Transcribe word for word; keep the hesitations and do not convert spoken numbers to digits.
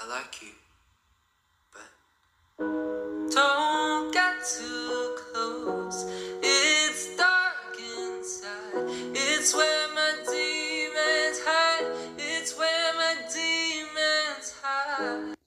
I like you, but don't get too close. It's dark inside. It's where